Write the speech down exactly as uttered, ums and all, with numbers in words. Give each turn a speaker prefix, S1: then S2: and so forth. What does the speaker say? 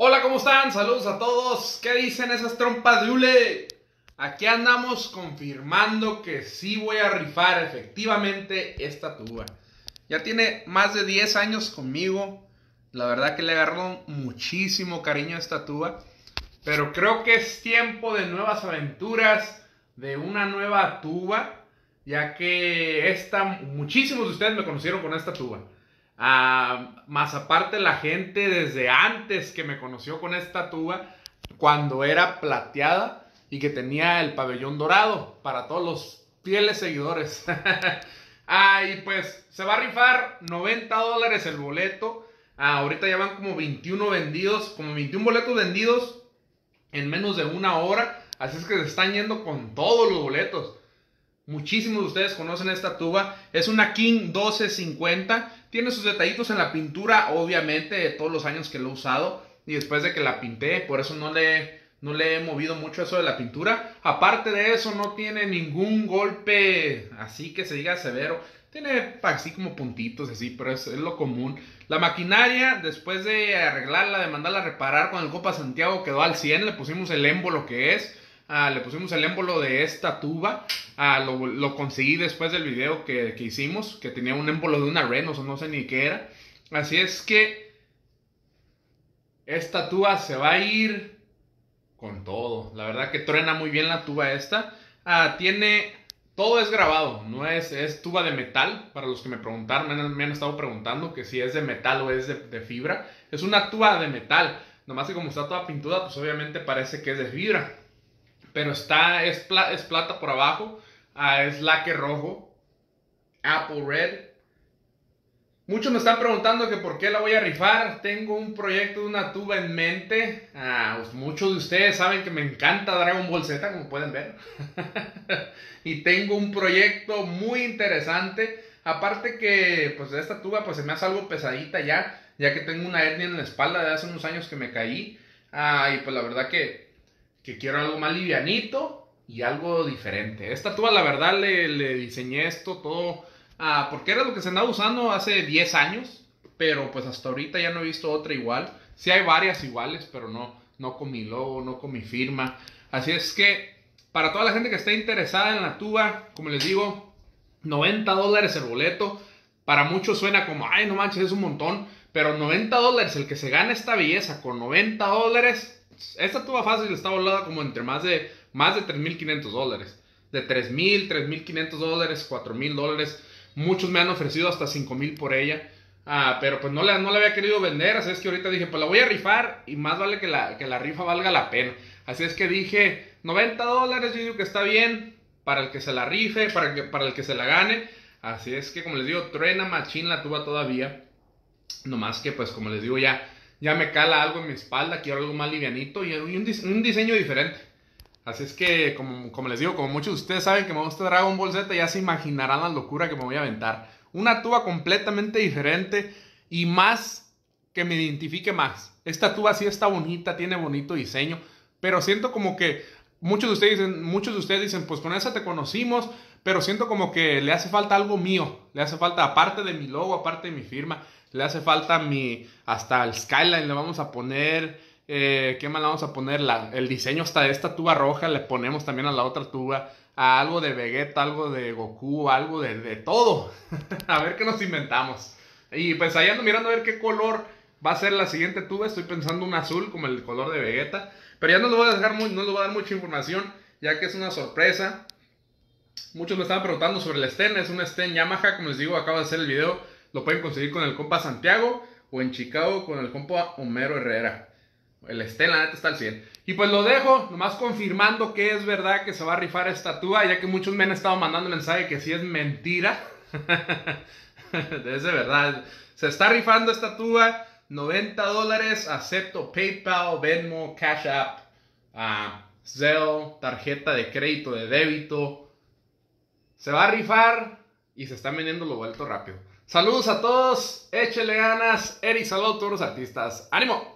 S1: Hola, ¿cómo están? Saludos a todos. ¿Qué dicen esas trompas de hule? Aquí andamos confirmando que sí voy a rifar efectivamente esta tuba. Ya tiene más de diez años conmigo. La verdad que le agarró muchísimo cariño a esta tuba. Pero creo que es tiempo de nuevas aventuras, de una nueva tuba. Ya que esta, muchísimos de ustedes me conocieron con esta tuba. Uh, más aparte la gente desde antes que me conoció con esta tuba, cuando era plateada y que tenía el pabellón dorado, para todos los fieles seguidores. Ah, y pues se va a rifar noventa dólares el boleto. Ah, ahorita ya van como veintiuno vendidos, como veintiún boletos vendidos en menos de una hora. Así es que se están yendo con todos los boletos. Muchísimos de ustedes conocen esta tuba. Es una King doce cincuenta. Tiene sus detallitos en la pintura, obviamente, de todos los años que lo he usado. Y después de que la pinté, por eso no le, no le he movido mucho eso de la pintura. Aparte de eso, no tiene ningún golpe así que se diga severo. Tiene así como puntitos, así, pero es, es lo común. La maquinaria, después de arreglarla, de mandarla a reparar con el compa Santiago, quedó al cien. Le pusimos el émbolo que es. Ah, le pusimos el émbolo de esta tuba. Ah, lo, lo conseguí después del video que, que hicimos, que tenía un émbolo de una Reynolds o no sé ni qué era. Así es que esta tuba se va a ir con todo. La verdad que truena muy bien la tuba esta. Ah, tiene... Todo es grabado, no es, es tuba de metal. Para los que me preguntaron, me han, me han estado preguntando que si es de metal o es de, de fibra. Es una tuba de metal. Nomás que como está toda pintura, pues obviamente parece que es de fibra. Pero está, es, pla, es plata por abajo, uh, es laque rojo, Apple Red. Muchos me están preguntando que por qué la voy a rifar. Tengo un proyecto de una tuba en mente. Uh, pues muchos de ustedes saben que me encanta Dragon Ball Z, como pueden ver. Y tengo un proyecto muy interesante. Aparte que pues esta tuba pues se me hace algo pesadita ya, ya que tengo una hernia en la espalda de hace unos años que me caí. Uh, y pues la verdad que... que quiero algo más livianito y algo diferente. Esta tuba, la verdad, le, le diseñé esto todo ah, porque era lo que se andaba usando hace diez años, pero pues hasta ahorita ya no he visto otra igual. Sí hay varias iguales, pero no, no con mi logo, no con mi firma. Así es que, para toda la gente que esté interesada en la tuba, como les digo, noventa dólares el boleto. Para muchos suena como, ay, no manches, es un montón. Pero noventa dólares, el que se gana esta belleza con noventa dólares... Esta tuba fácil está volada como entre más de, más de tres mil quinientos dólares. De tres mil, tres mil quinientos dólares, cuatro mil dólares. Muchos me han ofrecido hasta cinco mil por ella. Ah, pero pues no la, no la había querido vender. Así es que ahorita dije, pues la voy a rifar. Y más vale que la, que la rifa valga la pena. Así es que dije, noventa dólares, yo digo que está bien. Para el que se la rife, para, que, para el que se la gane. Así es que como les digo, truena machín la tuba todavía. Nomás que pues como les digo ya... Ya me cala algo en mi espalda, quiero algo más livianito y un, dise un diseño diferente. Así es que, como, como les digo, como muchos de ustedes saben que me gusta Dragon Ball Z, ya se imaginarán la locura que me voy a aventar. Una tuba completamente diferente y más que me identifique más. Esta tuba sí está bonita, tiene bonito diseño, pero siento como que muchos de ustedes dicen, muchos de ustedes dicen, pues con esa te conocimos, pero siento como que le hace falta algo mío. Le hace falta, aparte de mi logo, aparte de mi firma, le hace falta mi, hasta el skyline le vamos a poner, eh, ¿qué más le vamos a poner? La, el diseño hasta de esta tuba roja, le ponemos también a la otra tuba, a algo de Vegeta, algo de Goku, algo de, de todo. A ver qué nos inventamos. Y pues ahí ando mirando a ver qué color va a ser la siguiente tuba. Estoy pensando un azul como el color de Vegeta. Pero ya no les voy a dejar muy, no les voy a dar mucha información, ya que es una sorpresa. Muchos me estaban preguntando sobre el Sten, es un Sten Yamaha, como les digo, acabo de hacer el video. Lo pueden conseguir con el compa Santiago o en Chicago con el compa Homero Herrera. El Sten, la neta, está al cien. Y pues lo dejo, nomás confirmando que es verdad que se va a rifar esta tuba, ya que muchos me han estado mandando mensaje que si es mentira. Es de verdad. Se está rifando esta tuba, noventa dólares, acepto PayPal, Venmo, Cash App, uh, Zelle, tarjeta de crédito, de débito. Se va a rifar y se están vendiendo los boletos rápido. Saludos a todos, échele ganas, Eric, saludos a todos los artistas, ¡ánimo!